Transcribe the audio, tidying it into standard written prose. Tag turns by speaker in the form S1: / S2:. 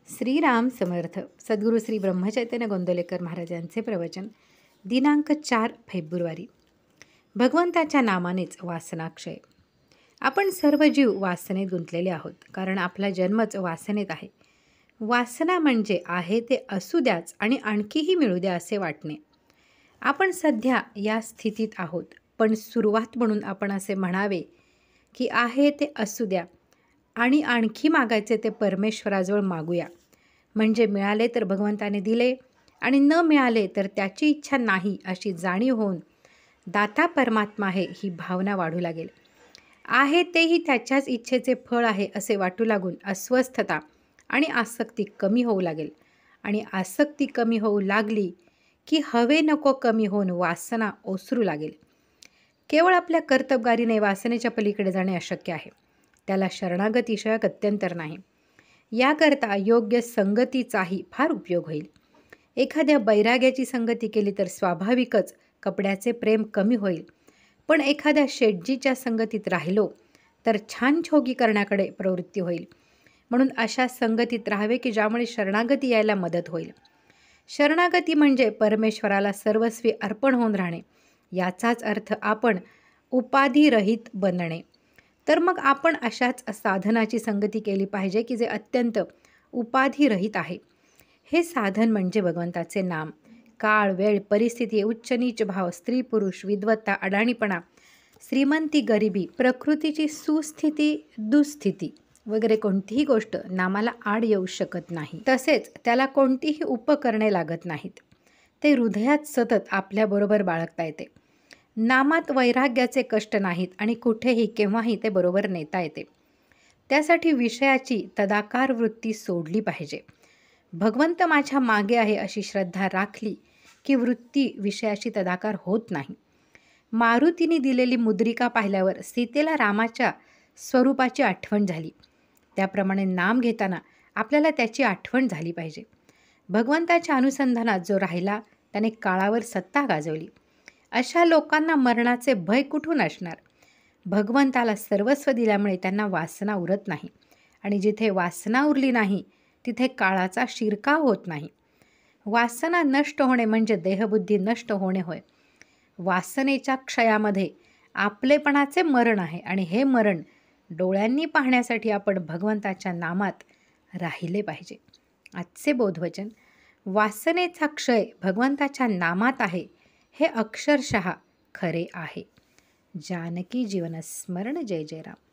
S1: श्रीराम समर्थ. सद्गुरू श्री ब्रह्मचैतन्य गोंदवलेकर महाराजांचे प्रवचन. दिनांक 4 फेब्रुवारी. भगवंताच्या नामानेच वासनाक्षय. आपण सर्व जीव वासनेत गुंतलेले आहोत, कारण आपला जन्मच वासनेत आहे. वासना म्हणजे आहे ते असू द्याच आणि आणखीही मिळू द्या असे वाटणे. आपण सध्या या स्थितीत आहोत, पण सुरुवात म्हणून आपण असे म्हणावे की आहे ते असू द्या आणि आणखी मागायचे ते परमेश्वराजवळ मागूया. म्हणजे मिळाले तर भगवंताने दिले आणि न मिळाले तर त्याची इच्छा नाही अशी जाणीव होऊन दाता परमात्मा आहे ही भावना वाढू लागेल. आहे तेही त्याच्याच इच्छेचे फळ आहे असे वाटू लागून अस्वस्थता आणि आसक्ती कमी होऊ लागेल. आणि आसक्ती कमी होऊ लागली की हवे नको कमी होऊन वासना ओसरू लागेल. केवळ आपल्या कर्तबगारीने वासनेच्या पलीकडे जाणे अशक्य आहे. त्याला शरणागतीशिवाय गत्यंतर नाही. याकरता योग्य संगतीचाही फार उपयोग होईल. एखाद्या बैराग्याची संगती केली तर स्वाभाविकच कपड्याचे प्रेम कमी होईल. पण एखाद्या शेटजीच्या संगतीत राहिलो तर छान छोगी करण्याकडे प्रवृत्ती होईल. म्हणून अशा संगतीत राहावे की ज्यामुळे शरणागती यायला मदत होईल. शरणागती म्हणजे परमेश्वराला सर्वस्वी अर्पण होऊन राहणे. याचाच अर्थ आपण उपाधिरहित बनणे. तर मग आपण अशाच साधनाची संगती केली पाहिजे की जे अत्यंत उपाधिरहित आहे. हे साधन म्हणजे भगवंताचे नाम. काळ, वेळ, परिस्थिती, उच्च नीच भाव, स्त्री पुरुष, विद्वत्ता, अडाणीपणा, श्रीमंती, गरिबी, प्रकृतीची सुस्थिती, दुःस्थिती वगैरे कोणतीही गोष्ट नामाला आड येऊ शकत नाही. तसेच त्याला कोणतीही उपकरणे लागत नाहीत. ते हृदयात सतत आपल्याबरोबर बाळगता येते. नामात वैराग्याचे कष्ट नाहीत आणि कुठेही केव्हाही ते बरोबर नेता येते. त्यासाठी विषयाची तदाकार वृत्ती सोडली पाहिजे. भगवंत माझ्या मागे आहे अशी श्रद्धा राखली की वृत्ती विषयाची तदाकार होत नाही. मारुतीने दिलेली मुद्रिका पाहिल्यावर सीतेला रामाच्या स्वरूपाची आठवण झाली. त्याप्रमाणे नाम घेताना आपल्याला त्याची आठवण झाली पाहिजे. भगवंताच्या अनुसंधानात जो राहिला त्याने काळावर सत्ता गाजवली. अशा लोकांना मरणाचे भय कुठून असणार? भगवंताला सर्वस्व दिल्यामुळे त्यांना वासना उरत नाही. आणि जिथे वासना उरली नाही तिथे काळाचा शिरकाव होत नाही. वासना नष्ट होणे म्हणजे देहबुद्धी नष्ट होणे होय. वासनेच्या क्षयामध्ये आपलेपणाचे मरण आहे आणि हे मरण डोळ्यांनी पाहण्यासाठी आपण भगवंताच्या नामात राहिले पाहिजे. आजचे बोधवचन. वासनेचा क्षय भगवंताच्या नामात आहे हे अक्षरशः खरे आहे. जानकी जीवन स्मरण. जय जय राम.